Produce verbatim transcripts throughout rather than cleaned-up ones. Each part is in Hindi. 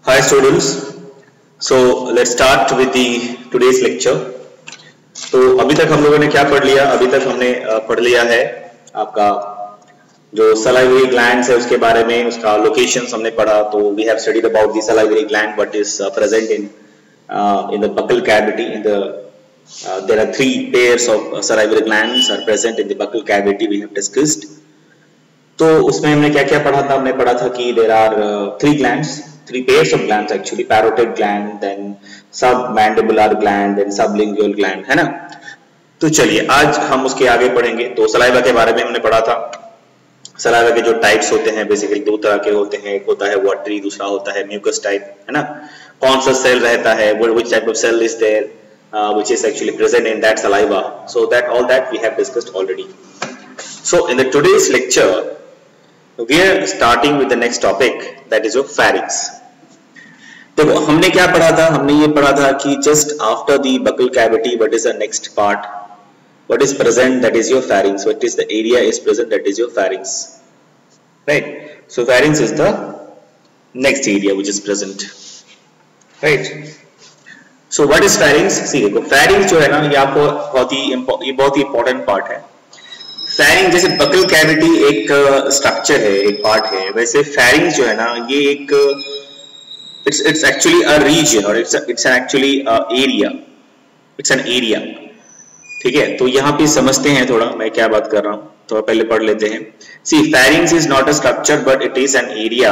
Hi students, so let's start with the today's lecture. तो अभी तक हम लोगों ने क्या पढ़ लिया? अभी तक हमने पढ़ लिया है आपका जो salivary glands है उसके बारे में, उसका locations हमने पढ़ा. तो we have studied about the salivary gland, what is uh, present in uh, in the buccal cavity. In the uh, there are three pairs of uh, salivary glands are present in the buccal cavity. We have discussed. तो उसमें हमने क्या क्या पढ़ा था? हमने पढ़ा था कि there are uh, three glands, three pairs of glands actually, parotid gland, then submandibular gland, then sublingual gland, है ना? तो चलिए आज हम उसके आगे पढ़ेंगे. तो सलाइवा के बारे में हमने पढ़ा था. सलाइवा के जो टाइप्स होते हैं बेसिकली दो तरह के होते हैं. एक होता है वाटरी, दूसरा होता है म्यूकस टाइप, है ना? कौन सा सेल रहता है, which type of cell is there, uh, which is actually present in that saliva. So that all that we have discussed already. So in the today's lecture we are starting with the next topic, that is your pharynx. देखो हमने क्या पढ़ा था? हमने ये पढ़ा था कि just after the buccal cavity what is the next part, what is present, that is your pharynx. What is the area is present, that is your pharynx, right? So pharynx is the next area which is present, right? So what is pharynx? See देखो pharynx जो है ना, ये आपको बहुत ही ये बहुत ही important part है. फैरिंग जैसे बकल कैविटी एक स्ट्रक्चर है, एक पार्ट है, वैसे फैरिंग जो है ना ये एक it's it's actually a region और it's it's an actually area, it's an area. ठीक है, तो यहाँ पे समझते हैं थोड़ा मैं क्या बात कर रहा हूँ. तो पहले पढ़ लेते हैं. See pharynx is not a structure but it is an area.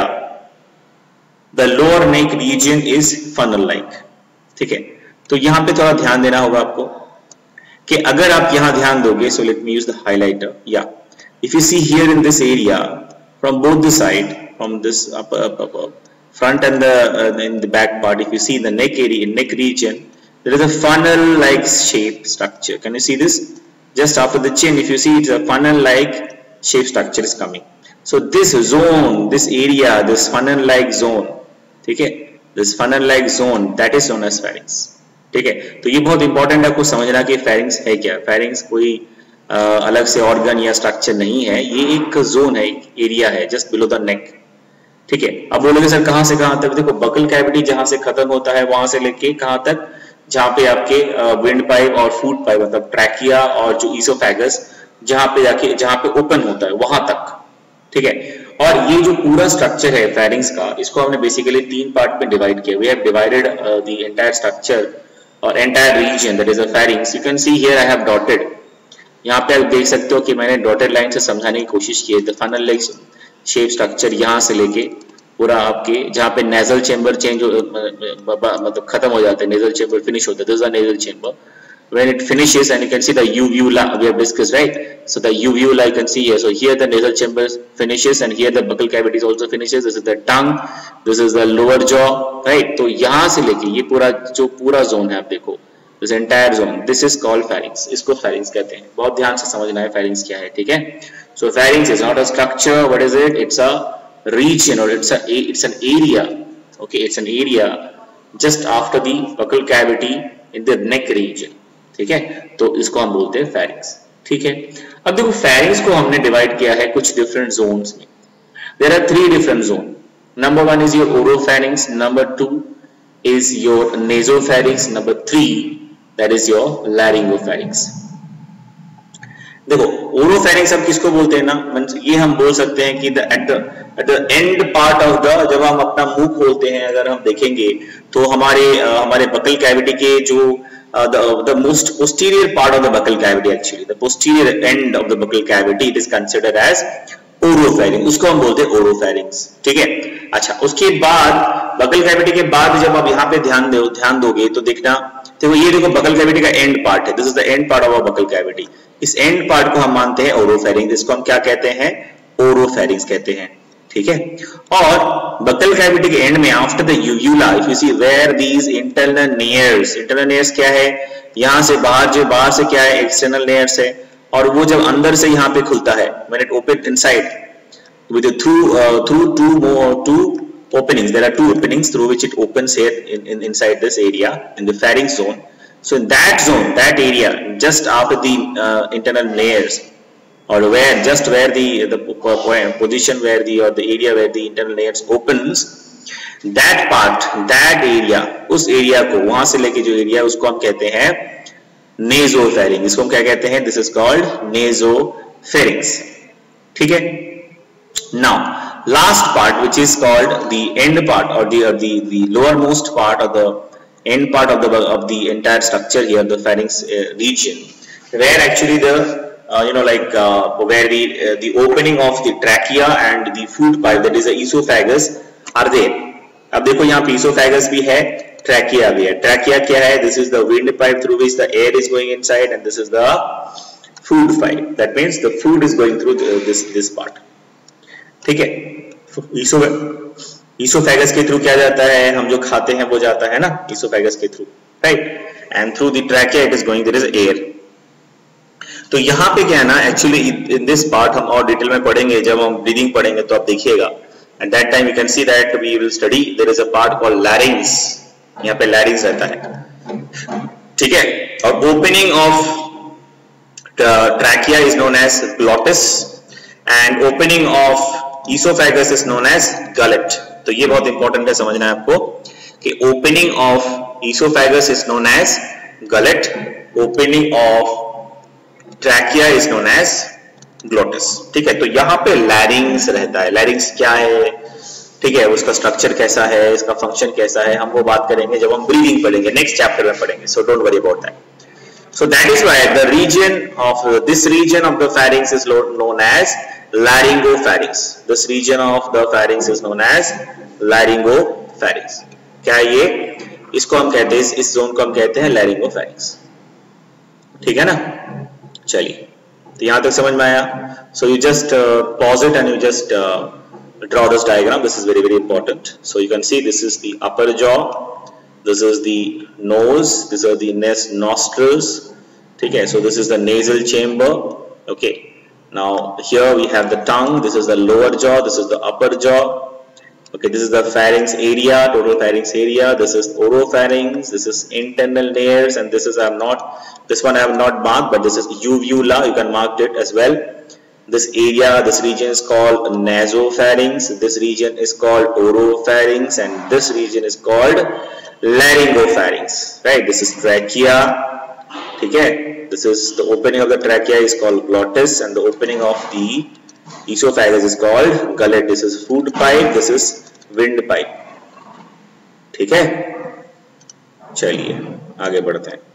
The lower neck region is funnel like. ठीक है, तो यहाँ पे थोड़ा ध्यान देना होगा आपको कि अगर आप यहां ध्यान दोगे, so let me use the highlighter. या if you see here in this area from both the side, from this front and the in the back part, if you see the neck area, neck region, there is a funnel like shape structure. Can you see this? Just after the chin, if you see, it's a funnel like shape structure is coming. So this zone, this area, this funnel like zone, ठीक है, this funnel like zone, that is known as pharynx. ठीक है, तो ये बहुत इंपॉर्टेंट है आपको समझना कि फेरिंग्स है क्या. फेरिंग्स कोई आ, अलग से ऑर्गन या स्ट्रक्चर नहीं है, ये एक जोन है, एक एरिया है जस्ट बिलो द नेक. ठीक है, अब बोलोगे सर कहां से कहां तक? देखो बकल कैविटी जहां से खत्म होता है वहां से लेके कहां तक, जहां पे आपके विंड पाइप और फूड पाइप मतलब ट्रैकिया और जो ईसोफेगस जहां पे जाके जहां पे ओपन होता है वहां तक. ठीक है, और ये जो पूरा स्ट्रक्चर है फेरिंग्स का, इसको हमने बेसिकली तीन पार्ट में डिवाइड किया. We have divided the entire structure or entire region, that is the pharynx. You can see here I have dotted. यहाँ पे आप देख सकते हो कि मैंने डॉटेड लाइन से समझाने की कोशिश की है. The funnel like shape structure यहाँ से लेके पूरा आपके जहाँ पे नेजल चेंबर चेंज मतलब खत्म हो जाता है, नेजल चेंबर फिनिश होता है. This is the nasal chamber. When it finishes, and you can see the uvula we have discussed, right? So the uvula you can see here. So here the nasal chamber finishes, and here the buccal cavity also finishes. This is the tongue, this is the lower jaw, right? तो यहाँ से लेके ये पूरा जो पूरा जोन है आप देखो, this entire zone, this is called pharynx. इसको pharynx कहते हैं. बहुत ध्यान से समझना है pharynx क्या है. ठीक है, so pharynx is not a structure. What is it? It's a region or it's a it's an area. Okay, it's an area just after the buccal cavity in the neck region. ठीक है, तो इसको हम बोलते हैं फेरिंग्स. ठीक है, अब देखो फेरिंग्स को हमने डिवाइड किया है कुछ डिफरेंट जोन्स में. There are three different zone. Number one is your oropharynx, number two is your nasopharynx, number three that is your laryngopharynx. देखो ओरोफेरिंग्स हम किसको बोलते हैं ना, ये हम बोल सकते हैं कि the at the at the end part of the, जब हम अपना मुंह खोलते हैं, अगर हम देखेंगे तो हमारे uh, हमारे बकल कैविटी के जो Uh, the, the most posterior part of the buccal cavity, actually the posterior end of the buccal cavity, it is considered as oropharynx. उसको हम बोलते हैं oropharynx. ठीक है, अच्छा उसके बाद buccal cavity के बाद जब आप यहाँ पे ध्यान दो ध्यान दोगे तो देखना, देखो ये देखो buccal cavity का end part है. This is the end part of our buccal cavity. इस end part को हम मानते हैं oropharynx. इसको हम क्या कहते हैं? oropharynx कहते हैं. ठीक है, और बकल कैविटी के एंड में after the uvula, if you see where these internal nares, internal nares क्या है, यहां से बाहर, जो बाहर से क्या है, एक्सटर्नल नेयर्स है, और वो जब अंदर से यहां पे खुलता है, when it open inside with through through two more two openings, there are two openings through which it opens here in inside this area in the pharynx zone. So in that zone, that area just after the uh, internal layers, or where just where the the position where the or the area where the internal layers opens, that part, that area, उस एरिया को, वहां से लेके जो एरिया उसको हम कहते हैं नेजोफेरिंग। इसको हम क्या कहते हैं? This is called nasopharynx. ठीक है। Now last part which is called the end part और the the lower most part of the end part of the of the entire structure here, the pharynx uh, region, where actually the uh, you know like uh, where the uh, the opening of the trachea and the food pipe, that is the esophagus, are there. अब देखो यहाँ पे esophagus भी है, trachea भी है. Trachea क्या है? This is the wind pipe through which the air is going inside, and this is the food pipe. That means the food is going through the, this this part. ठीक है. Esophagus के थ्रू क्या जाता है? हम जो खाते हैं वो जाता है ना esophagus के through, right? And through the trachea it is going, there is air. तो यहाँ पे क्या है ना, एक्चुअली इन दिस पार्ट हम और डिटेल में पढ़ेंगे जब हम ब्रीदिंग पढ़ेंगे, तो आप देखिएगा. At that time you can see that we will study there is a part called larynx. यहाँ पे लैरिंग्स रहता है, ठीक है. और opening of trachea is known as glottis and opening of esophagus is known as gullet. तो ये बहुत इंपॉर्टेंट है समझना है आपको कि opening of esophagus is known as gullet, opening of trachea is known as glottis. ठीक है. तो यहाँ पे larynx रहता है. larynx क्या है? ठीक है. उसका स्ट्रक्चर कैसा है, इसका फंक्शन कैसा है, हम वो बात करेंगे जब हम ब्रीदिंग पढ़ेंगे, नेक्स्ट चैप्टर में पढ़ेंगे. So don't worry about that. So that is why the region of uh, this region of the pharynx is known as laryngopharynx. This region of the pharynx is known as laryngopharynx. क्या ये? इसको हम कहते हैं, इस जोन को हम कहते हैं laryngopharynx. ठीक है ना? चलिए, तो यहां तक समझ में आया. So you just uh, pause it and you just uh, draw this diagram. This is very very important. So you can see this is the upper jaw, this is the nose, these are the nostrils. ठीक है. So this is the nasal chamber. Okay. Now here we have the tongue. This is the lower jaw. This is the upper jaw. Okay. This is the pharynx area, total pharynx area. This is oropharynx. This is internal layers, and this is I have not. This one I have not marked, but this is uvula. You can mark it as well. This area, this region is called nasopharynx. This region is called oropharynx, and this region is called laryngopharynx. Right. This is trachea. ठीक है. This is the opening of the trachea is called glottis, and the opening of the esophagus is called gullet. This is food pipe. This is wind pipe. ठीक है. चलिए आगे बढ़ते हैं.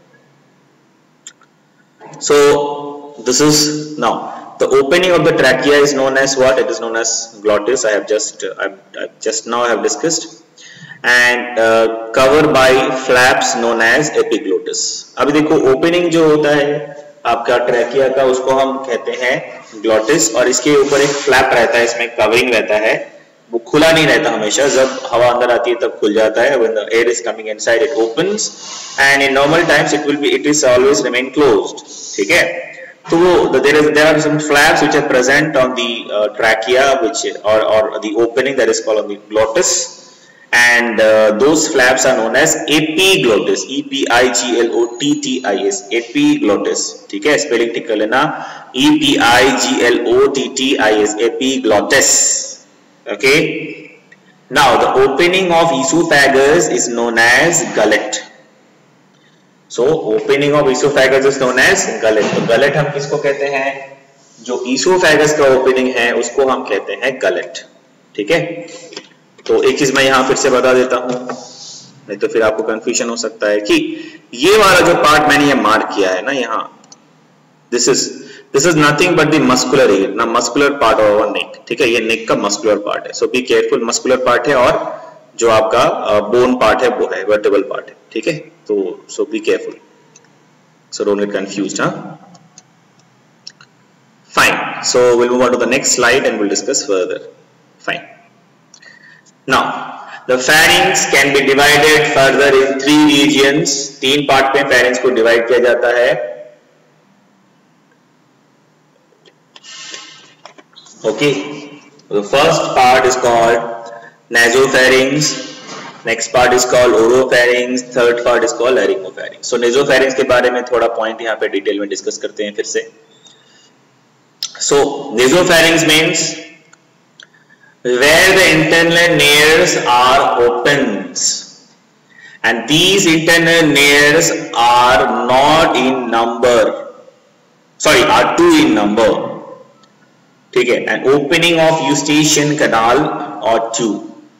So this is now the opening of the trachea is known as what? It is known as glottis. I have just uh, I've, I've just now I have discussed. And uh, covered by flaps known as epiglottis. अभी देखो ओपनिंग जो होता है आपका ट्रैकिया का, उसको हम कहते हैं ग्लॉटिस, और इसके ऊपर एक फ्लैप रहता है, इसमें कवरिंग रहता है, वो खुला नहीं रहता हमेशा. जब हवा अंदर आती है तब खुल जाता है. When the air is coming inside it opens, and in normal times it will be it is always remain closed. ठीक है. तो there is there are some flaps which are present on the uh, trachea, which or or the opening that is called on the glottis. And uh, those flaps are known as epiglottis. E P I G L O T T I S. Epiglottis. ठीक है. स्पेलिंग ठीक कर लेना. E P I G L O T T I S. Epiglottis. Okay. Now the opening of esophagus is known as gullet. So opening of esophagus is known as gullet. तो gullet हम किसको कहते हैं? जो esophagus का opening है उसको हम कहते हैं gullet. ठीक है. तो एक चीज मैं यहाँ फिर से बता देता हूँ, नहीं तो फिर आपको कंफ्यूजन हो सकता है कि ये वाला जो पार्ट मैंने ये मार्क किया है ना यहाँ, this is this is nothing but the muscular area, ना muscular part of our neck. ठीक है. ये नेक का मस्कुलर पार्ट है. So be careful. Muscular part है और जो आपका बोन पार्ट है वो है वर्टेबल पार्ट है. ठीक है. तो so be careful. So don't get confused. हाँ, fine. So will move on to the next slide and will discuss further. Fine. Now, the pharynx can be divided further in three regions. तीन पार्ट में pharynx को डिवाइड किया जाता है. Okay. The first part is called nasopharynx. Next part is called oropharynx. Third part is called laryngopharynx. So nasopharynx के बारे में थोड़ा पॉइंट यहाँ पे डिटेल में डिस्कस करते हैं फिर से. So nasopharynx means where the internal nares are opens, and these internal nares are not in number, sorry are two in number, ठीक है, an opening of eustachian canal or tube.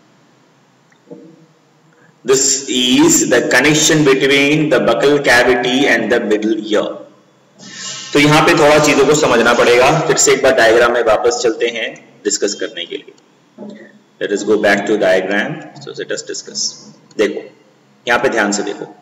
This is the connection between the buccal cavity and the middle ear. तो यहाँ पे थोड़ा चीजों को समझना पड़ेगा, फिर से एक बार डायग्राम में वापस चलते हैं डिस्कस करने के लिए. Let us go back to diagram. So let us discuss. देखो यहाँ पे ध्यान से देखो,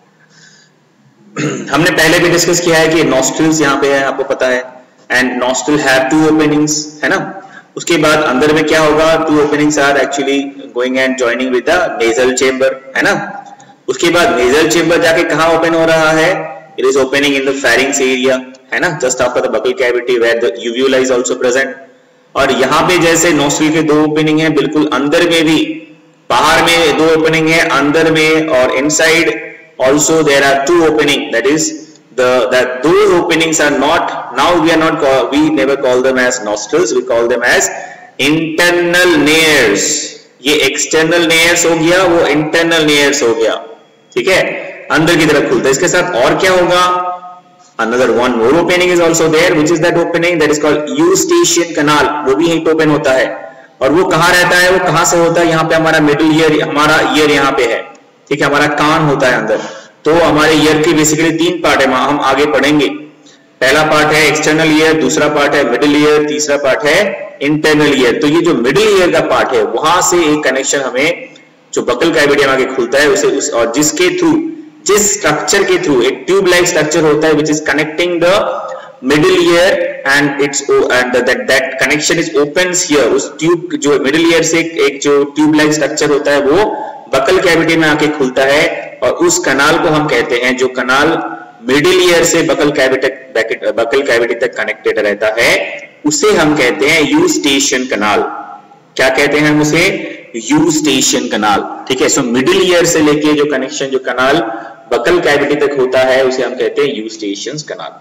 हमने पहले भी डिस्कस किया है कि नॉस्ट्रिल्स यहाँ पे है, आपको पता है, and nostril have two openings, है ना. उसके बाद अंदर में क्या होगा, two openings are actually going and joining with the nasal chamber, है ना. उसके बाद नेजल चेंबर जाके कहाँ ओपन हो रहा है, it is opening in the pharynx area, है ना, just after the buccal cavity where the uvula is also present. और यहाँ पे जैसे नोस्ट्रिल के दो ओपनिंग है, बिल्कुल अंदर में भी, बाहर में दो ओपनिंग है, अंदर में और inside also there are two opening, that is the that those openings are not, now we are not call, we never call them as nostrils, we call them as internal nares. ये external nares हो गया, वो internal nares हो गया, ठीक है, अंदर की तरफ खुलता है. इसके साथ और क्या होगा, another one more opening is also there, which is that opening that is called eustachian canal. वो भी यहीं पे ओपन होता है, और वो कहाँ रहता है, वो कहाँ से होता है, यहाँ पे हमारा मिडिल ईयर, हमारा ईयर यहाँ पे है, ठीक है, हमारा कान होता है अंदर. तो हमारे ईयर के बेसिकली तीन पार्ट है, हम आगे पढ़ेंगे. पहला पार्ट है एक्सटर्नल ईयर, दूसरा पार्ट है मिडिल ईयर, तीसरा पार्ट है इंटरनल ईयर. तो ये जो मिडिल ईयर का पार्ट है, वहां से एक कनेक्शन हमें जो बकल कैविटी में आगे खुलता है उसे उस, और जिसके थ्रू, जिस स्ट्रक्चर के थ्रू, एक ट्यूब लाइक स्ट्रक्चर होता है which is connecting the middle ear and its end that that connection is opens here. उस ट्यूब जो मिडिल ईयर से एक जो ट्यूब लाइक स्ट्रक्चर होता है वो बकल कैविटी में आके खुलता है, और उस कनाल को हम कहते हैं, जो कनाल मिडिल ईयर से बकल कैविटी बकल कैविटी तक कनेक्टेड रहता है, उसे हम कहते हैं यूस्टेशियन कनाल. क्या कहते हैं हम उसे, यूस्टेशियन कनाल, ठीक है. सो मिडिल ईयर से लेके जो कनेक्शन, जो कनाल बकल कैविटी तक होता है, उसे हम कहते हैं यूस्टेशियन कनाल.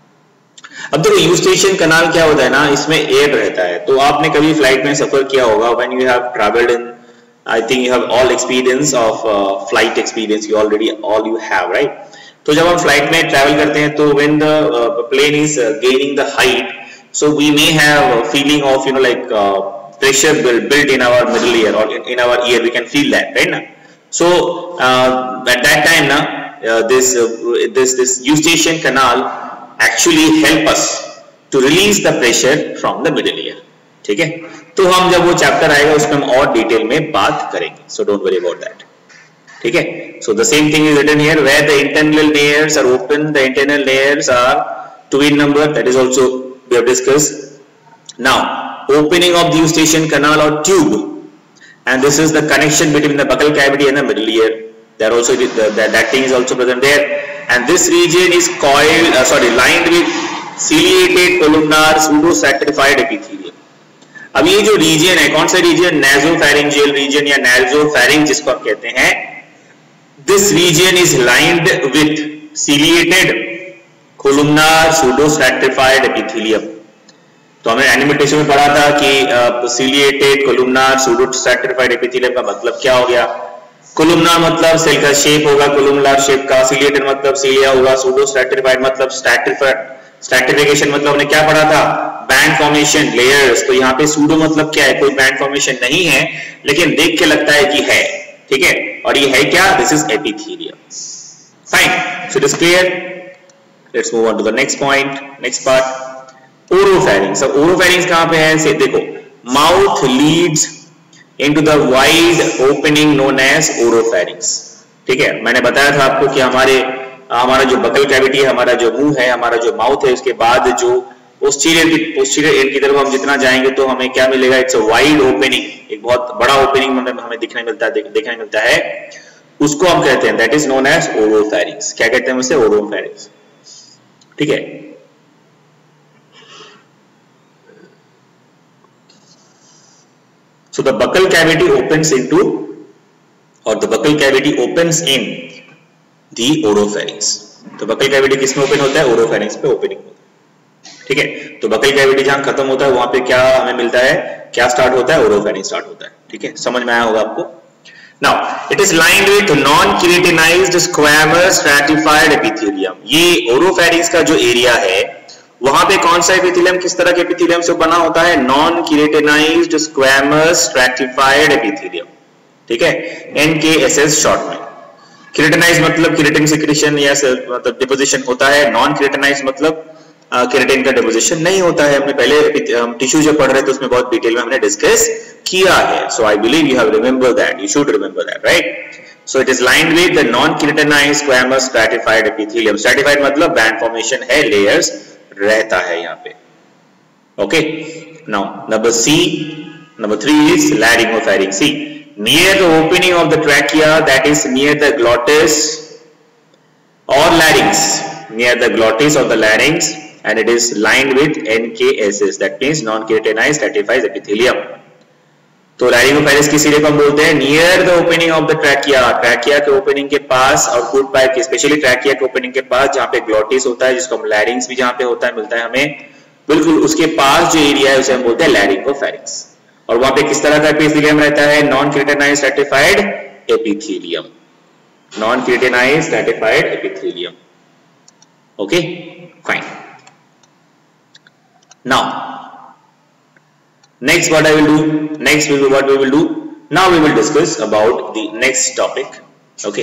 अब देखो यूस्टेशियन कनाल क्या होता है ना, इसमें एयर रहता है. तो आपने कभी फ्लाइट में सफर किया होगा, when you have travelled in, I think you have all experience of uh, flight experience, you already all you have, right? तो जब हम फ्लाइट में ट्रैवल करते हैं, तो when the uh, plane is uh, gaining the height, so we may have a feeling of, you know, like uh, pressure built built in our middle ear or in, in our ear, we can feel that, right? Na? So uh, at that time, na, uh, this uh, this this eustachian canal actually help us to release the pressure from the middle ear, ठीक है. तो हम जब वो चैप्टर आएगा उसमें हम और डिटेल में बात करेंगे, so don't worry about that, ठीक है. So the same thing is written here, where the internal layers are open, the internal layers are two in number, that is also we have discussed. Now opening of the eustachian canal और tube, and this is the connection between the buccal cavity and the middle ear, there also that thing is also present there, and this region is coiled sorry lined with ciliated columnar pseudo stratified epithelium. अब ये जो रीजन है, कौन सा रीजन, नासोफैरिंजियल रीजन या नासोफैरिंग जिसको आप कहते हैं, this region is lined with ciliated columnar pseudo stratified epithelium. तो हमने एनिमेटेशन में पढ़ा था कि ciliated columnar pseudo stratified epithelium का मतलब क्या हो गया. कोलुमनार मतलब सेल का शेप होगा कोलुमनार शेप का, सीलिएटेड मतलब सीलिया होगा, सूडो स्ट्रैटिफाइड मतलब स्ट्रैटिफाइड, स्ट्रैटिफिकेशन मतलब हमने क्या पढ़ा था, बैंड फॉर्मेशन, लेयर्स. तो यहाँ पे सूडो मतलब क्या है, कोई बैंड फॉर्मेशन नहीं है, लेकिन देख के लगता है कि है, ठीक है. और ये है क्या, this is epithelium. Fine, so it is clear. Let's move on to the next point, next part, oropharynx. अब ओरोफैरिंक्स कहां पे है, से देखो, mouth leads into the wide opening known as oropharynx, ठीक है. मैंने बताया था आपको कि हमारे हमारा जो बकल कैविटी है, हमारा जो मुंह है, हमारा जो माउथ है, उसके बाद जो पोस्टीरियर पोस्टीरियर एंड की तरफ हम जितना जाएंगे तो हमें क्या मिलेगा, इट्स अ वाइड ओपनिंग, एक बहुत बड़ा ओपनिंग हमें हमें दिखने मिलता है देखने मिलता है, उसको हम कहते हैं, that is known as oropharynx. क्या कहते हैं उसे, ओरोफैरिंक्स, ठीक है. So the buccal cavity opens into, और the buccal cavity opens in the oropharynx. तो बकल कैविटी किसमें ओपन होता है, ओरोफैरिंक्स पे ओपनिंग होता है, ठीक है. तो बकल कैविटी जहां खत्म होता है वहां पे क्या हमें मिलता है, क्या स्टार्ट होता है, ओरोफेरिंक्स स्टार्ट होता है। ठीक है, समझ में आया होगा आपको। Now, it is lined with non-keratinized squamous stratified epithelium. ये ओरोफेरिंक्स का जो एरिया है वहां पे कौन सा एपिथेलियम, किस तरह के एपिथेलियम से बना होता है, non keratinized squamous stratified epithelium. ठीक है, एनकेएसएस शॉर्ट में। केरेटिनाइज्ड मतलब केरेटिन सिक्रेशन या मतलब डिपोजिशन होता है, नॉन केरेटिनाइज्ड मतलब केरेटिन का डिपोजिशन नहीं होता है। हमने पहले हम टिश्यू जो पढ़ रहे थे उसमें बहुत डिटेल में हमने डिस्कस किया है। So I believe you have remember that, you should remember that, right. So it is lined with the non-keratinized squamous stratified epithelium. Stratified मतलब band formation है, layers रहता है यहाँ पे। Okay. Now number C, number three is laryngopharynx. See, near the opening of the trachea, that is near the glottis or larynx, near the glottis or the larynx, and it is lined with N K S S. That means non-keratinized stratified epithelium. तो लैरिंगोफेरिंक्स किस एरिया को हम बोलते हैं, near the opening of the trachea, trachea के ओपनिंग के पास और फूड पाइप के, स्पेशली ट्रैकिया के ओपनिंग के पास जहां पे ग्लोटिस होता है, जिसको हम लैरिंग्स भी जहां पे होता है मिलता है हमें, बिल्कुल उसके पास जो एरिया है उसे हम बोलते हैं लैरिंगोफेरिंक्स। और वहां पे किस तरह का एपिथेलियम रहता है, non keratinized stratified epithelium, non keratinized stratified epithelium. Okay, fine. Now next what I will do, next we will what we will do, now we will discuss about the next topic. Okay,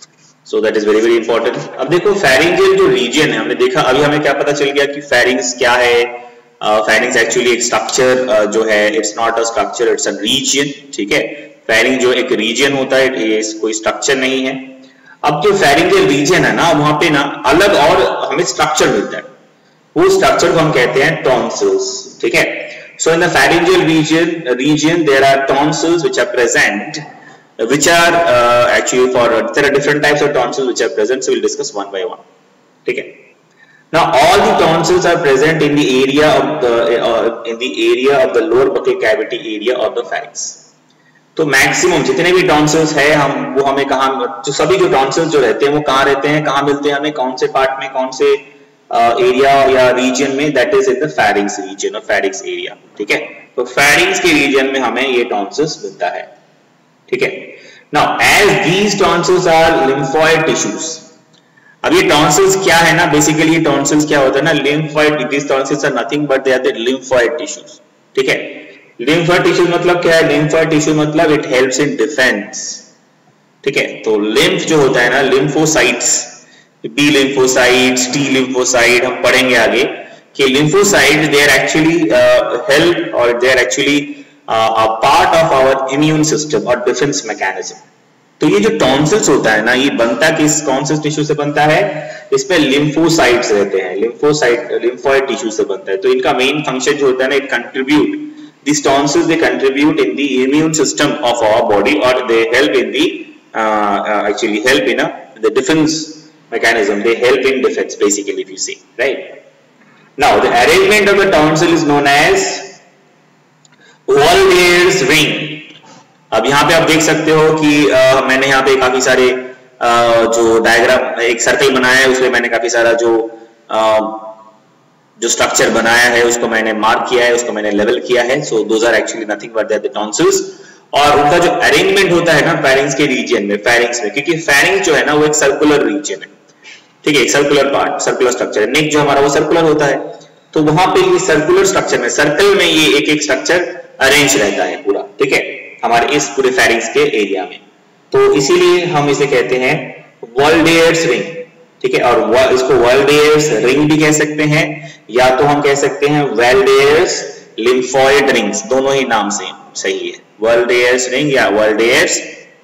so that is very very important. अब देखो pharyngeal जो region है, हमने देखा अभी हमें क्या पता चल गया कि pharynx क्या है। pharynx एक्चुअली एक स्ट्रक्चर uh, जो है, it's not a structure, it's a region. ठीक है, pharynx जो एक रीजन होता है, ये कोई स्ट्रक्चर नहीं है। अब जो pharyngeal region है ना, वहां पे ना अलग और हमें स्ट्रक्चर मिलता है, वो स्ट्रक्चर को हम कहते हैं tonsils। ठीक है, so in the pharyngeal region region there are tonsils which are present, which are uh, actually for uh, there are different types of tonsils which are present, so we'll discuss one by one. Okay, now all the tonsils are present in the area of the uh, in the area of the lower buccal cavity area of the pharynx. तो मैक्सिमम जितने भी टॉन्सिल्स है हम वो हमें कहाँ, जो सभी जो टॉन्सिल्स जो रहते हैं वो कहाँ रहते हैं, कहाँ मिलते हैं हमें, कौन से पार्ट में, कौन से एरिया uh, या रीजन में, that is in the pharynx region और pharynx एरिया। ठीक है, तो pharynx के रीजन में हमें ये टॉन्सिल्स मिलता है। ठीक है, now as these tonsils are lymphoid tissues. अब ये टॉन्सिल्स क्या है ना, बेसिकली ये टॉन्सिल्स क्या होता है ना, lymphoid, these tonsils are nothing but they are the lymphoid tissues। ठीक है, lymphoid tissues मतलब क्या है, lymphoid tissue मतलब it helps in defense। ठीक है, तो lymph जो होता है ना, lymphocytes, B lymphocytes, T lymphocyte हम पढ़ेंगे आगे कि lymphocytes they are actually uh, help or they are actually uh, a part of our immune system or defense mechanism। तो ये जो tonsils होता है ना, ये बनता किस, कौन से टिश्यू से बनता है, इसमें lymphocytes रहते हैं, lymphocyte lymphoid टिश्यू से बनता है। तो इनका मेन फंक्शन जो होता है ना, it contribute, these tonsils they contribute in the immune system of our body or they help in the uh, uh, actually help in a the defense mechanism, they help in defense basically if you see, right? Now the arrangement of the tonsil is known as Waldeyer's ring। अब यहाँ पे आप देख सकते हो कि आ, मैंने यहाँ पे काफी सारे आ, जो डायग्राम, एक सर्कल बनाया है, उसमें मैंने काफी सारा जो आ, जो स्ट्रक्चर बनाया है उसको मैंने मार्क किया है, उसको मैंने लेवल किया है। So those are actually nothing but the tonsils. और उनका जो अरेंजमेंट होता है ना pharynx के रीजन में, pharynx में, क्योंकि pharynx जो है ना वो एक सर्कुलर रीजन है। ठीक है, एक सर्कुलर पार्ट, सर्कुलर स्ट्रक्चर है, नेक जो हमारा वो सर्कुलर होता है, तो वहां पे ये सर्कुलर स्ट्रक्चर में, सर्कल में ये एक एक स्ट्रक्चर अरेंज रहता है पूरा। ठीक है, हमारे इस पूरे pharynx के एरिया में, तो इसीलिए हम इसे कहते हैं Waldeyer's ring। ठीक है, और इसको Waldeyer's ring भी कह सकते हैं, या तो हम कह सकते हैं Waldeyer's lymphoid rings, दोनों ही नाम से सही है, Waldeyer's ring या Waldeyer's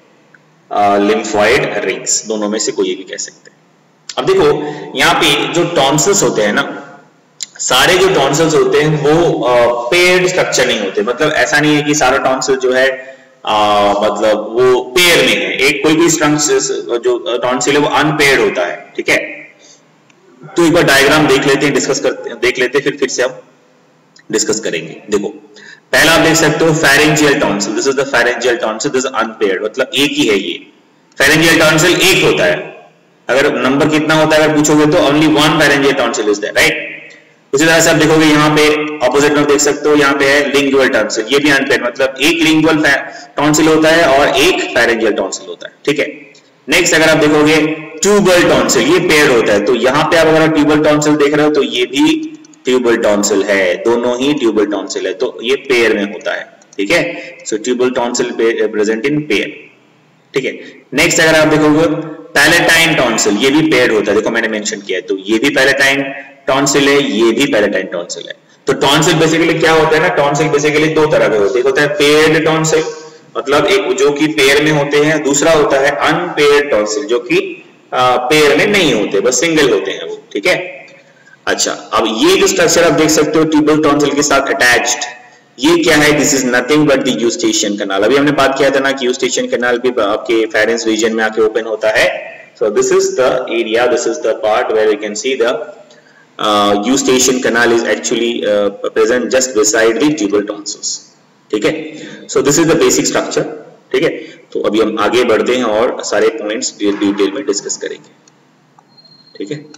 lymphoid rings, दोनों में से कोई भी कह सकते हैं। अब देखो यहाँ पे जो टॉन्सिल्स होते हैं ना, सारे जो टॉन्सिल्स होते हैं वो पेयर्ड स्ट्रक्चर नहीं होते, मतलब ऐसा नहीं है कि सारा टॉन्सिल जो है आ, मतलब वो पेयर में है, एक कोई भी जो टॉन्सिल है वो अनपेयर्ड होता है। ठीक है, तो एक बार डायग्राम देख लेते हैं, डिस्कस करते हैं, देख लेते हैं, फिर फिर से हम डिस्कस करेंगे। देखो पहला आप देख सकते हो pharyngeal tonsil, this is the pharyngeal tonsil, this is unpaired, मतलब एक ही है ये pharyngeal tonsil, एक होता है। अगर नंबर कितना होता है अगर पूछोगे तो only one pharyngeal tonsil is there, right. उसी तरह से आप देखोगे यहाँ पे ऑपोजिट में देख सकते हो, यहाँ पे है लिंगुअल टॉन्सिल, ये भी अनपेड, मतलब एक लिंगुअल टॉन्सिल होता है और एक फेरेंजियल टॉन्सिल होता है, ठीक है। नेक्स्ट अगर आप देखोगे ट्यूबल टॉन्सिल, ये पेयर्ड होता है, तो यहाँ पे आप अगर ट्यूबल टॉन्सिल देख रहे हो तो ये भी ट्यूबल टॉन्सिल है, दोनों ही ट्यूबल टॉन्सिल है, तो ये पेयर में होता है, ठीक है। So tubal tonsil present in pair, ठीक है। नेक्स्ट अगर आप देखोगे पैलेटाइन टॉन्सिल, ये भी पेयर्ड होता है, देखो मैंने मेंशन किया है, तो ये भी पैलेटाइन टॉन्सिल है, ये भी पैलेटाइन टॉन्सिल है। तो टॉन्सिल बेसिकली क्या होता है ना, टॉन्सिल बेसिकली दो तरह के होते हैं, एक होता है पेयर्ड टॉन्सिल, मतलब एक जो कि पेयर में होते हैं, दूसरा होता है अनपेयर्ड टॉन्सिल जो कि पेयर में नहीं होते, बस सिंगल होते हैं वो, ठीक है। अच्छा, अब ये जो स्ट्रक्चर आप देख सकते हो ट्यूबल टॉन्सिल के साथ अटैच्ड, ये क्या है, this is nothing but the eustachian canal. अभी हमने बात किया था ना कि यूस्टेशियन कैनाल भी आपके फेरेंस रीजन में आके ओपन होता है। So this is the area, this is the part where we can see the eustachian canal is actually present just beside the tubal tonsils, ठीक है। So this is the basic structure, ठीक है। तो अभी हम आगे बढ़ते हैं और सारे पॉइंट्स डिटेल में डिस्कस करेंगे, ठीक है।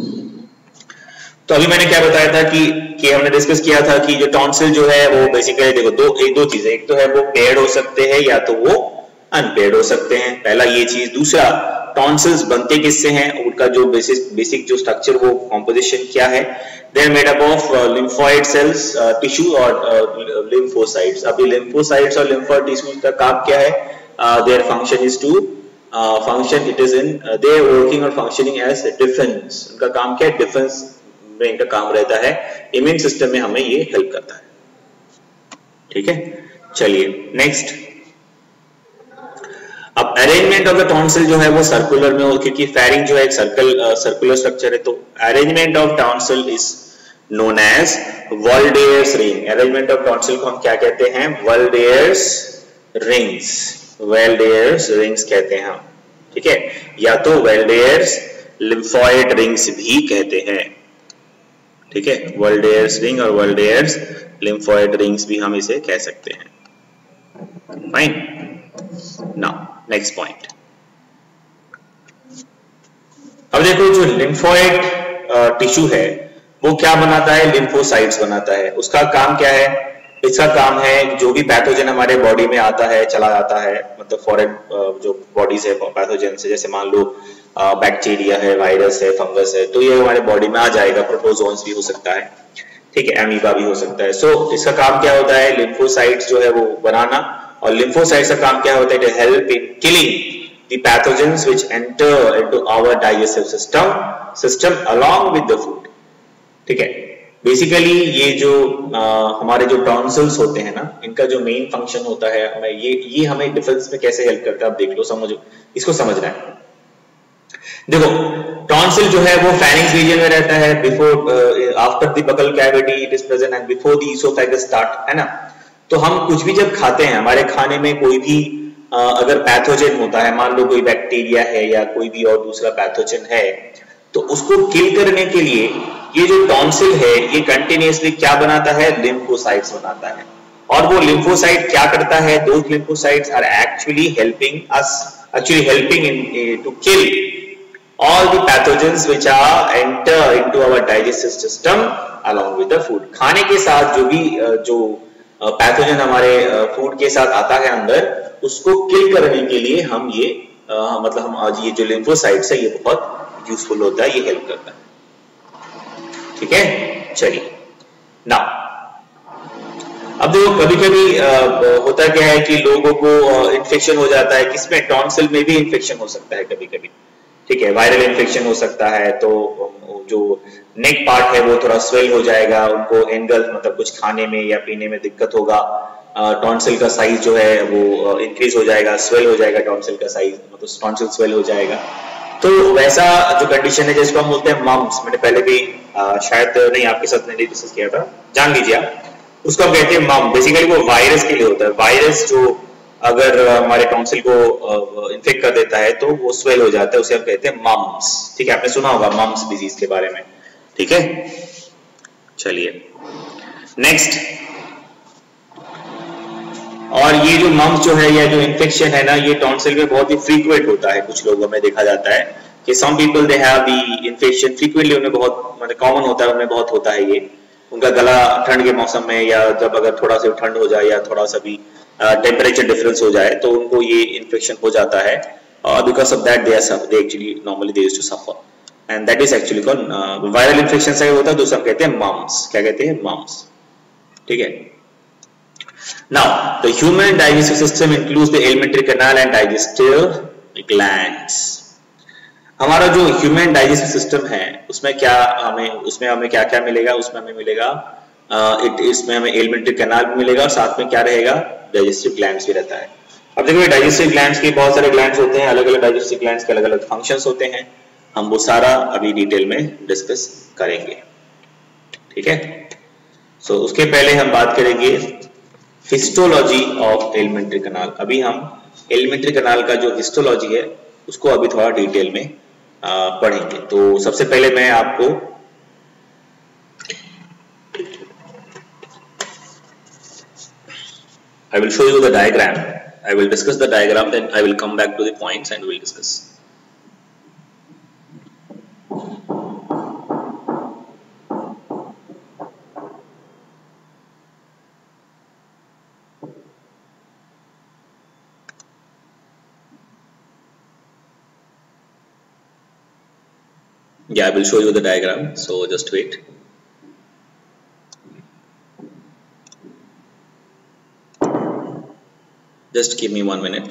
तो अभी मैंने क्या बताया था कि कि हमने डिस्कस किया था कि जो टॉन्सिल जो है वो बेसिकली देखो दो एक दो चीजें, एक तो है वो पेयर्ड हो सकते हैं या तो वो अनपेयर्ड हो सकते हैं, पहला ये चीज। दूसरा, टॉन्सिल्स बनते किससे हैं, उनका जो बेसिक बेसिक जो स्ट्रक्चर वो कॉम्पोजिशन क्या है, they are made up of lymphoid cells, tissue और लिम्फोसाइट्स। अभी लिम्फोसाइट्स और लिम्फोइड टिश्यूज का काम क्या है, their function is to function it is in they are working और फंक्शनिंग एज डिफेंस। उनका काम क्या है, डिफेंस में इनका काम रहता है, इम्यून सिस्टम में हमें ये हेल्प करता है, ठीक है। चलिए नेक्स्ट, अब अरेंजमेंट ऑफ द टॉन्सिल जो है वो सर्कुलर में हो, क्योंकि फेरिंग जो है एक सर्कल सर्कुलर स्ट्रक्चर है, तो arrangement of tonsil is known as Waldeyer's ring. Arrangement of tonsil को हम क्या कहते हैं, वॉल्डेयर्स रिंग्स, वॉल्डेयर्स रिंग्स कहते हैं हम, ठीक है, या तो वॉल्डेयर्स लिम्फोइड रिंग्स भी कहते हैं, ठीक है। वॉल्डेयर्स रिंग और वॉल्डेयर्स लिम्फोइड रिंग्स भी हम इसे कह सकते हैं, फाइन। नाउ नेक्स्ट पॉइंट, अब देखो जो लिम्फोइड टिश्यू है वो क्या बनाता है, लिम्फोसाइट्स बनाता है। उसका काम क्या है, इसका काम है जो भी पैथोजन हमारे बॉडी में आता है चला जाता है, मतलब फॉरेन जो बॉडीज है पैथोजन से, जैसे मान लो बैक्टीरिया है, वायरस है, फंगस है, तो ये हमारे बॉडी में आ जाएगा, प्रोटोजोन्स भी हो सकता है, ठीक है, एमीबा भी हो सकता है। सो so, इसका काम क्या होता है, लिम्फोसाइट्स जो है वो बनाना, और लिम्फोसाइट्स का काम क्या होता है, to help in killing the pathogens which enter into our digestive system system along with the food, ठीक है। बेसिकली ये जो आ, हमारे जो टॉन्सिल्स होते हैं ना, इनका जो मेन फंक्शन होता है, हमें ये ये हमें डिफेंस में कैसे हेल्प करता है, आप देख लो, समझो, इसको समझना है। देखो टॉन्सिल जो है वो फेरिंक्स रीजन में रहता है, before after the buccal cavity it is present and before the oesophagus start, है ना। तो हम कुछ भी जब खाते हैं, हमारे खाने में कोई भी आ, अगर पैथोजन होता है, मान लो कोई बैक्टीरिया है या कोई भी और दूसरा पैथोजन है, तो उसको किल करने के लिए ये जो टॉन्सिल है ये कंटिन्यूअसली क्या बनाता है, लिम्फोसाइट्स बनाता है। और वो लिम्फोसाइट क्या करता है, those lymphocytes are actually helping us actually helping in to kill all the pathogens which are enter into our digestive system along with the food। खाने के साथ जो भी जो पैथोजन हमारे फूड के साथ आता है अंदर, उसको किल करने के लिए हम ये आ, मतलब हम आज ये जो लिम्फोसाइट्स है ये बहुत यूजफुल होता है, ये हेल्प करता है, ठीक है। चलिए नाउ अब देखो कभी कभी होता क्या है कि लोगों को इन्फेक्शन हो जाता है, किसमें, टॉन्सिल में भी इन्फेक्शन हो सकता है कभी कभी, ठीक है, वायरल इन्फेक्शन हो सकता है, तो जो नेक पार्ट है वो थोड़ा स्वेल हो जाएगा, उनको एंगल मतलब कुछ खाने में या पीने में दिक्कत होगा, टॉन्सिल का साइज जो है वो इंक्रीज हो जाएगा, स्वेल हो जाएगा टॉन्सिल का साइज, मतलब टॉन्सिल स्वेल हो जाएगा। तो वैसा जो कंडीशन है जिसको हम बोलते हैं मम्स, मैंने पहले भी आ, शायद नहीं आपके साथ मैंने डिस्कस किया था, जान लीजिए आप, उसको हम कहते हैं मम। बेसिकली वो वायरस के लिए होता है, वायरस जो अगर हमारे टॉन्सिल को इन्फेक्ट कर देता है तो वो स्वेल हो जाता है, उसे हम कहते हैं मम्स, ठीक है, आपने सुना होगा मम्स डिजीज के बारे में, ठीक है। चलिए नेक्स्ट, और ये जो मम्स जो है या जो इन्फेक्शन है ना, ये टॉन्सिल में बहुत ही फ्रीक्वेंट होता है, कुछ लोगों में देखा जाता है कि some people they have the infection frequently, उन्हें बहुत मतलब कॉमन होता है, उन्हें बहुत होता है ये, उनका गला ठंड के मौसम में या जब अगर थोड़ा सा ठंड हो जाए या थोड़ा सा भी टेम्परेचर uh, डिफरेंस हो जाए तो उनको ये इन्फेक्शन हो जाता है, because of that they are they actually normally they used to suffer, and that is actually called viral infection से होता है, दूसरा कहते हैं मम्स, क्या कहते हैं मम्स, ठीक है। Now the human digestive system includes the alimentary canal and digestive glands. हमारा जो ह्यूमन डाइजेस्टिव सिस्टम है उसमें क्या हमें उसमें हमें क्या क्या मिलेगा, उसमें हमें मिलेगा इट इसमें हमें एलिमेंट्री कैनाल भी मिलेगा और साथ में क्या रहेगा, डाइजेस्टिव ग्लैंड्स भी रहता है। अब देखिए डाइजेस्टिव ग्लैंड्स के बहुत सारे ग्लैंड्स होते हैं, अलग अलग डाइजेस्टिव ग्लैंड्स के अलग अलग फंक्शंस होते हैं, हम वो सारा अभी डिटेल में डिस्कस करेंगे, ठीक है। सो so, उसके पहले हम बात करेंगे हिस्टोलॉजी ऑफ एलिमेंट्री कैनाल। अभी हम एलिमेंट्री कैनाल का जो हिस्टोलॉजी है उसको अभी थोड़ा डिटेल में आ, पढ़ेंगे। तो सबसे पहले मैं आपको I will show you the diagram. I will discuss the diagram, then I will come back to the points and we will discuss. Yeah, I will show you the diagram, so just wait. Just give me one minute.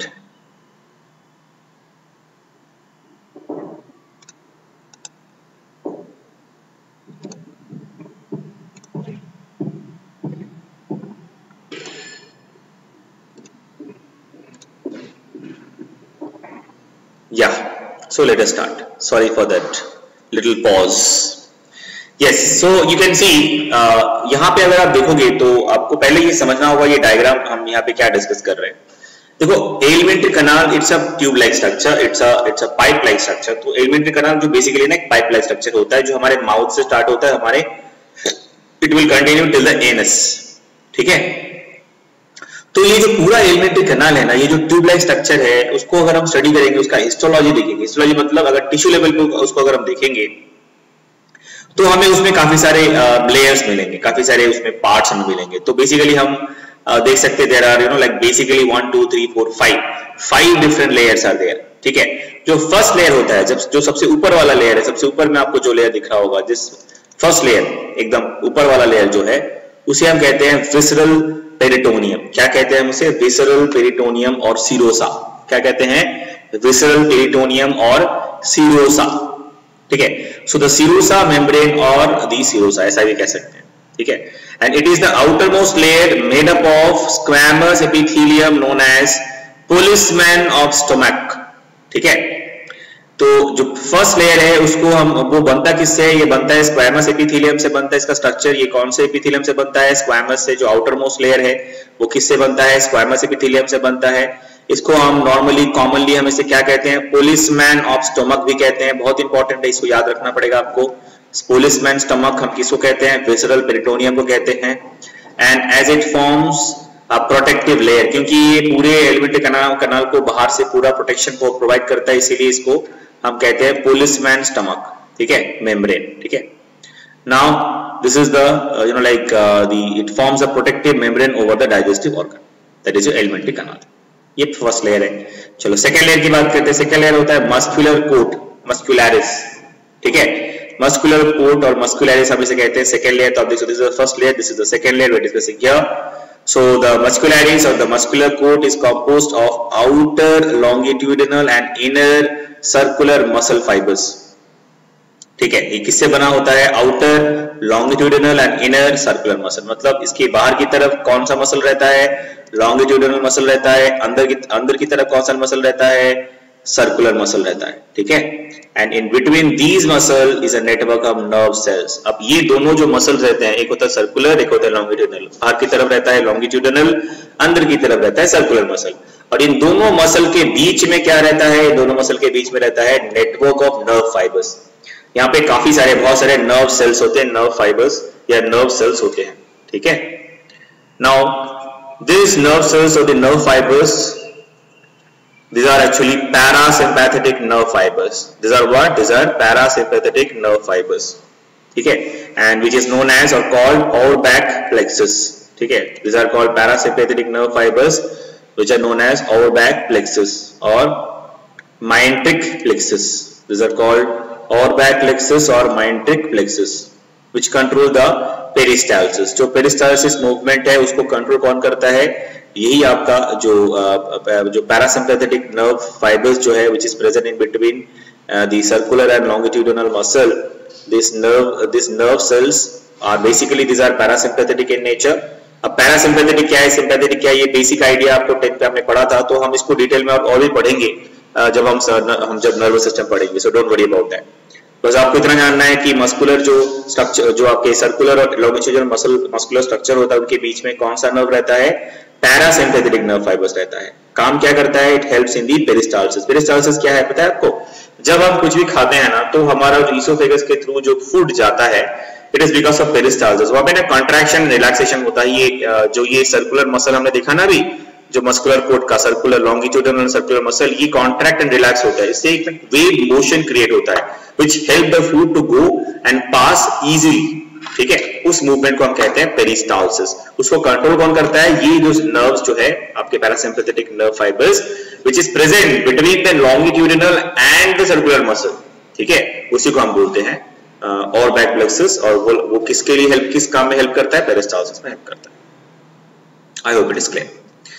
Yeah, so let us start. Sorry for that little pause. Yes, so you can see uh, यहाँ पे अगर आप देखोगे तो आपको पहले ये समझना होगा ये डायग्राम हम यहाँ पे क्या डिस्कस कर रहे हैं। देखो alimentary canal it's a tube like structure, it's a it's a pipe like structure. तो एलिमेंट्री कैनाल जो बेसिकली ना एक पाइप लाइक स्ट्रक्चर होता है जो हमारे माउथ से स्टार्ट होता है, हमारे it will continue till the anus, ठीक है। तो ये जो पूरा एलिमेंट्री कैनाल है ना, ये जो ट्यूब लाइक स्ट्रक्चर है उसको अगर हम स्टडी करेंगे, उसका हिस्टोलॉजी देखेंगे, हिस्टोलॉजी मतलब अगर टिश्यू लेवल पे उसको अगर हम देखेंगे तो हमें उसमें काफी सारे लेयर्स uh, मिलेंगे, काफी सारे उसमें पार्ट्स हमें मिलेंगे। तो बेसिकली हम uh, देख सकते हैं there are you know like basically one two three four five five different layers are there, ठीक है। जो फर्स्ट लेयर होता है, जब जो सबसे ऊपर वाला लेयर है, सबसे ऊपर में आपको जो लेयर दिख रहा होगा, जिस फर्स्ट लेयर एकदम ऊपर वाला लेयर जो है उसे हम कहते हैं विसरल पेरिटोनियम। क्या कहते हैं हम उसे? विसरल पेरिटोनियम और सीरोसा। क्या कहते हैं? विसरल पेरिटोनियम और सीरोसा, ठीक है। सो द सीरोसा मेम्ब्रेन और द सीरोसा, ऐसा भी कह सकते हैं, ठीक है। And it is the outer most layer made up of squamous epithelium known as policeman of stomach, ठीक है। तो जो फर्स्ट लेयर है उसको हम वो बनता किससे है? ये बनता है स्क्वैमस एपिथेलियम से बनता है इसका स्ट्रक्चर। ये कौन से एपिथेलियम से बनता है? स्क्वैमस से। जो आउटर मोस्ट लेयर है वो किससे बनता है? स्क्वैमस एपिथेलियम से बनता है। इसको हम नॉर्मली कॉमनली हम इसे क्या कहते हैं? पुलिसमैन ऑफ स्टमक भी कहते हैं। बहुत इंपॉर्टेंट है, इसको याद रखना पड़ेगा आपको। पुलिसमैन स्टमक हम किसको कहते हैं? विसरल पेरिटोनियम को कहते हैं। And as it forms a protective layer, क्योंकि ये पूरे एलिमेंट्री कैनाल कैनाल को बाहर से पूरा प्रोटेक्शन को प्रोवाइड करता है, इसीलिए इसको हम कहते हैं पुलिसमैन स्टमक, ठीक है, मेम्ब्रेन, ठीक है। Now this is the you know like the it forms a protective membrane over the digestive organ, that is your alimentary canal. ये फर्स्ट लेयर है। चलो सेकंड लेयर की बात करते हैं। सेकंड लेयर होता है मस्कुलर कोट, मस्कुलरिस, ठीक है। मस्कुलर कोट और मस्कुलरिस हम इसे कहते हैं सेकंड लेयर। तो आप देख सकते हैं this is the first layer, this is the second layer we are discussing here. So the muscularis or the muscular coat is composed of outer longitudinal and inner circular muscle fibers, ठीक है। ये किससे बना होता है? Outer longitudinal and inner circular muscle, मतलब इसके बाहर की तरफ कौन सा मसल रहता है? लॉन्गिट्यूडिनल मसल रहता है। अंदर की अंदर की तरफ कौन सा मसल रहता है? सर्कुलर मसल रहता है, ठीक है। And in between these muscle is a network of nerve cells. अब ये दोनों जो मसल्स रहते हैं, एक होता है सर्कुलर, एक होता है लॉन्गिट्यूडिनल। बाहर की तरफ रहता है लॉन्गिट्यूडिनल, अंदर की तरफ रहता है सर्कुलर मसल। और इन दोनों मसल के बीच में क्या रहता है? इन दोनों मसल के बीच में रहता है नेटवर्क ऑफ नर्व फाइबर्स। यहाँ पे काफी सारे बहुत सारे नर्व सेल्स होते हैं, नर्व फाइबर्स या नर्व सेल्स होते हैं, ठीक है। नाउ दिस नर्व सेल्स और the nerve fibres These are actually parasympathetic nerve fibers. These are what? These are parasympathetic nerve fibers. ठीक है, and which is known as or called Auerbach plexus. ठीक है, these are called parasympathetic nerve fibers which are known as Auerbach plexus or Myenteric plexus. These are called Auerbach plexus or Myenteric plexus which control the peristalsis. जो peristalsis movement है उसको control कौन करता है? यही आपका जो जो पैरासिम्पैथेटिक नर्व फाइबर्स जो है which is present in between uh, the circular and longitudinal muscle. This nerve this nerve cells are basically these are parasympathetic in nature. अब पैरासिम्पैथेटिक क्या है, सिंपैथेटिक क्या है, ये बेसिक आइडिया आपको टेंथ पे हमने पढ़ा था, तो हम इसको डिटेल में और भी पढ़ेंगे जब हम हम जब नर्वस सिस्टम पढ़ेंगे. So don't worry about that. बस आपको इतना जानना है कि मस्कुलर जो स्ट्रक्चर जो आपके सर्कुलर और लॉन्गिट्यूडिनल मसल मस्कुलर स्ट्रक्चर होता है उनके बीच में कौन सा नर्व रहता है? पैरासिम्पैथेटिक नर्व फाइबर्स रहता है. काम क्या करता है? It helps in the peristalsis. Peristalsis क्या है पता है आपको? जब हम कुछ भी खाते हैं ना तो हमारा जो ईसोफेगस के थ्रू जो फूड जाता है it is because of peristalsis. वहां पे ना कॉन्ट्रैक्शन रिलैक्सेशन होता है. ये जो ये सर्कुलर मसल हमने देखा ना अभी, जो मस्कुलर कोट का सर्कुलर लॉन्गिट्यूडिनल सर्कुलर मसल, ये कॉन्ट्रैक्ट एंड रिलैक्स होता है. इससे एक वेव मोशन क्रिएट होता है which help the food to go and pass easily. ठीक है, उस मूवमेंट को हम कहते हैं पेरिस्टाल्सिस. उसको कंट्रोल कौन करता है? ये जो नर्व्स जो है आपके parasympathetic nerve fibres which is present between the longitudinal and the circular muscle. ठीक है, उसी को हम बोलते हैं Auerbach plexus. और वो, वो किसके लिए हेल्प किस काम में हेल्प करता है? पेरिस्टाल्सिस में हेल्प करता है. I hope it is clear.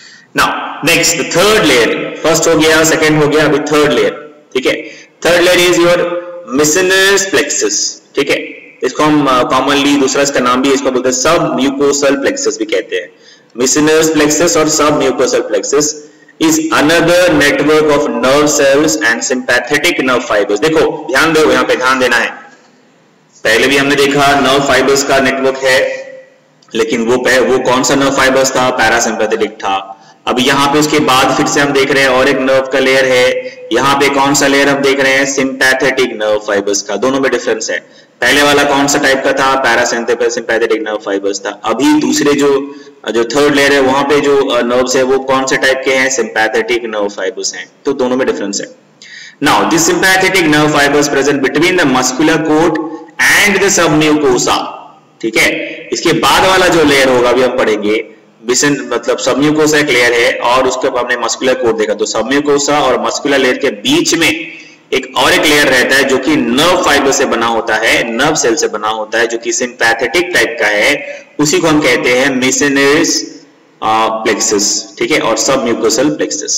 Now next the third layer. First हो गया, सेकंड हो गया, अभी थर्ड लेयर. ठीक है, third layer is your Meissner's plexus. ठीक है, इसको हम कॉमनली uh, दूसरा इसका नाम भी इसको बोलते हैं सब म्यूकोसल प्लेक्सस भी कहते हैं. मिसिनस प्लेक्सस और submucosal plexus is another network of nerve cells and sympathetic nerve fibres. देखो ध्यान दो, यहाँ पे ध्यान देना है. पहले भी हमने देखा नर्व फाइबर्स का नेटवर्क है, लेकिन वो वो कौन सा नर्व फाइबर्स था? पैरासिम्पैथेटिक था. अब यहाँ पे उसके बाद फिर से हम देख रहे हैं और एक नर्व का लेयर है. यहाँ पे कौन सा लेयर हम देख रहे हैं? सिंपैथेटिक नर्व फाइबर्स का. दोनों में डिफरेंस है. पहले वाला कौन सा टाइप का था? पैरासिम्पैथेटिक नर्व फाइबर्स था. अभी दूसरे जो जो थर्ड लेयर है वहां पे जो नर्व्स है वो कौन से टाइप के हैं? सिंपैथेटिक नर्व फाइबर्स हैं. तो दोनों में डिफरेंस है. Now this sympathetic nerve fibres present between the muscular coat and the submucosa. ठीक है, इसके बाद वाला जो लेयर होगा अभी हम पढ़ेंगे, बिसन मतलब सबम्यूकोसा एक लेयर है और उसके बाद हमने मस्कुलर कोट देखा. तो सबम्यूकोसा और मस्कुलर लेयर के बीच में एक और एक लेयर रहता है जो कि नर्व फाइबर से बना होता है, नर्व सेल से बना होता है, जो कि सिंपैथेटिक टाइप का है. उसी को हम कहते हैं मिसिनस प्लेक्सस. ठीक है, और सबम्यूकोसल प्लेक्सस.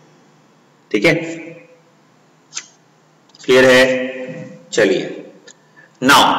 ठीक है, क्लियर है? चलिए नाउ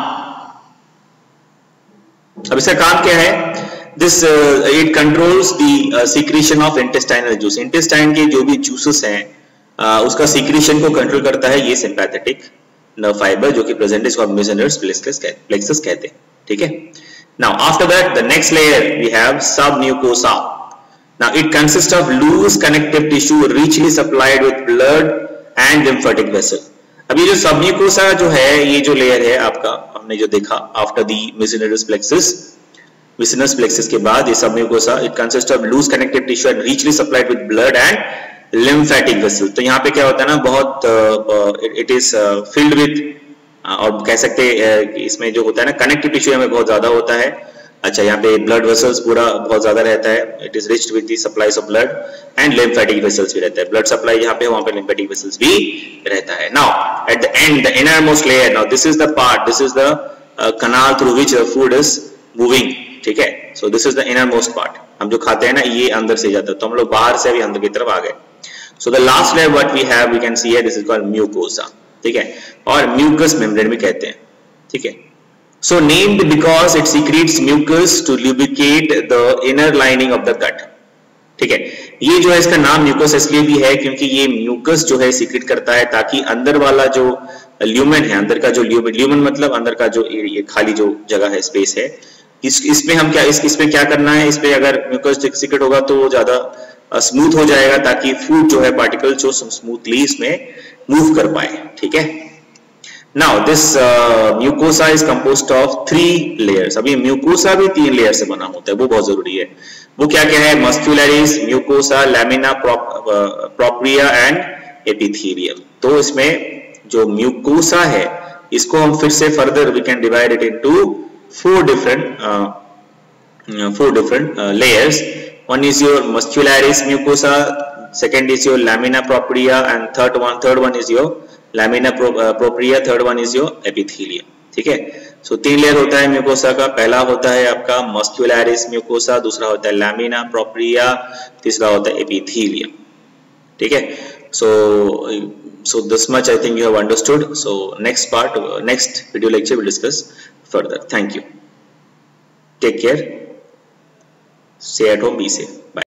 अब इसका काम क्या है? This uh, it controls the uh, secretion of intestinal juice. Intestine के जो भी juices हैं uh, उसका secretion को कंट्रोल करता है ये sympathetic nerve fiber जो कि present is called Meissner's plexus कहते हैं. ठीक है. Now after that the next layer we have submucosa. Now it consists of loose connective tissue richly supplied with blood and lymphatic vessel. अब ये जो सबम्यूकोसा जो है, ये जो लेयर है आपका हमने जो देखा after the Meissner's plexus, Meissner's plexus के बाद ये submucosa, it consist of loose connective tissue and richly supplied with blood and lymphatic vessel. तो यहाँ पे क्या होता है ना, बहुत इट इज फिल्ड विद, और कह सकते हैं इसमें जो होता है ना कनेक्टिव टिश्यू हमें बहुत ज्यादा होता है. अच्छा, यहाँ पे ब्लड वेसल्स पूरा बहुत ज्यादा रहता है. It is riched with the supplies of blood and lymphatic vessels भी रहता है. ब्लड सप्लाई यहाँ पे, वहां पे लिम्फेटिक वेसल्स भी रहता है. Now at the end the inner most layer, now this is the part, this is the canal through which the food is moving. ठीक है, so this is the innermost part. हम जो खाते हैं ना ये अंदर से जाता है, तो हम लोग बाहर से अभी अंदर की तरफ आ गए. So the last layer what we have we can see here, this is called mucosa. ठीक है, और mucous membrane भी कहते हैं. ठीक है, so named because it secretes mucus to lubricate the inner lining of the gut. ठीक है, ये जो है इसका नाम म्यूकस इसलिए भी है क्योंकि ये म्यूकस जो है सीक्रेट करता है ताकि अंदर वाला जो ल्यूमेन है, अंदर का जो ल्यूमेन, ल्यूमेन मतलब अंदर का जो ये खाली जो जगह है, स्पेस है, इस इसमें हम क्या इस इसमें क्या करना है, इस पे अगर म्यूकस सीक्रेट होगा तो ज्यादा स्मूथ हो जाएगा ताकि फूड जो है पार्टिकल जो स्मूथली इसमें मूव कर पाए. ठीक है, now this mucosa is composed of three layers. अभी म्यूकोसा भी तीन लेयर से बना होता है, वो बहुत जरूरी है. वो क्या क्या है? Muscularis, mucosa, lamina propria and epithelium. तो इसमें जो म्यूकोसा है इसको हम फिर से further we can divide it into four different four different layers. One is your muscularis mucosa, second is your lamina propria, and third one third one is your lamina propria, third one is your epithelium। ठीक है, सो so, तीन लेयर होता है म्यूकोसा का। पहला होता है आपका मस्क्यूलरिस म्यूकोसा, दूसरा होता है लैमिना प्रोप्रिया, तीसरा होता है एपिथेलियम। ठीक है, so so this much I think you have understood. So next part, next video lecture will discuss further. Thank you, take care, stay at home, be safe, bye.